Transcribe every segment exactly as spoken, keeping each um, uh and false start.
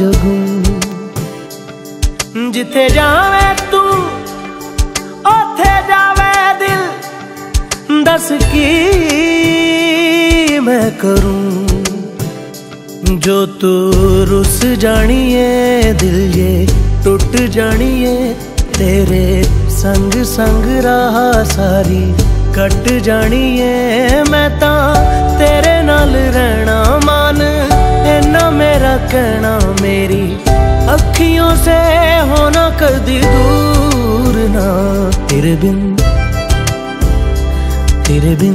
जगूं। जिथे जावे तू ओथे जावे दिल, दस की मैं करूं। जो तू रुस जानिए दिल ये टुट जानिए, तेरे संग संग राह सारी कट जानिए। मैं तां तेरे नाल रहना मान, इन्ना मेरा कहना, मेरी अखियों से होना कदी दूर ना। तेरे बिन तेरे बिन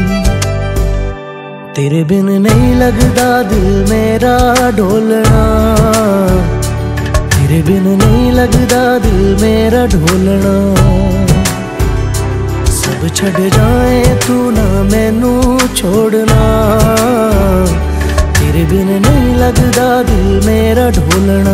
तेरे बिन नहीं लगदा दिल मेरा ढोलना। तेरे बिन नहीं लगदा दिल मेरा ढोलना। सब छड़ जाए तू ना मैनू छोड़ना। तेरे बिन नहीं लगदा दिल मेरा ढोलना।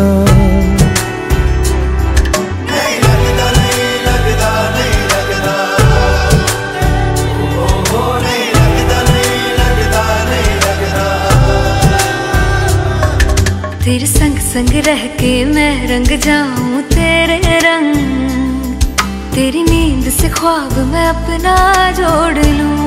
तेरे संग संग रह के मैं रंग जाऊं तेरे रंग, तेरी नींद से ख्वाब मैं अपना जोड़ लूं।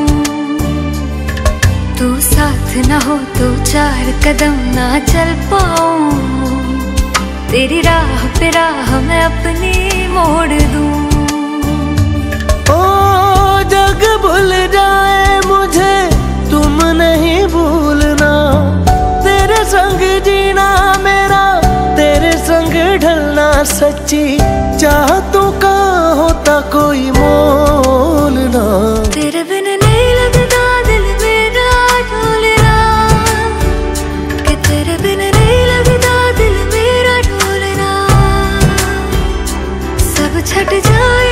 तू साथ ना हो तो चार कदम ना चल पाऊं, तेरी राह पे राह मैं अपनी मोड़ दूं। ओ जग भूल जाए मुझे तुम नहीं भूलना, तेरे संग जीना मेरा तेरे संग ढलना। सच्ची चाहतों का होता कोई मोल ना। तेरे बिन नहीं लगदा दिल मेरा ढोलना, कि तेरे बिन नहीं लगदा दिल मेरा ढोलना। सब छट जाए